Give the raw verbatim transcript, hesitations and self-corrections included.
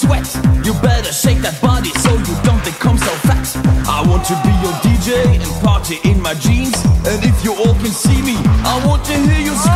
sweat. You better shake that body so you don't become so fat. I want to be your D J and party in my jeans. And if you all can see me, I want to hear you scream.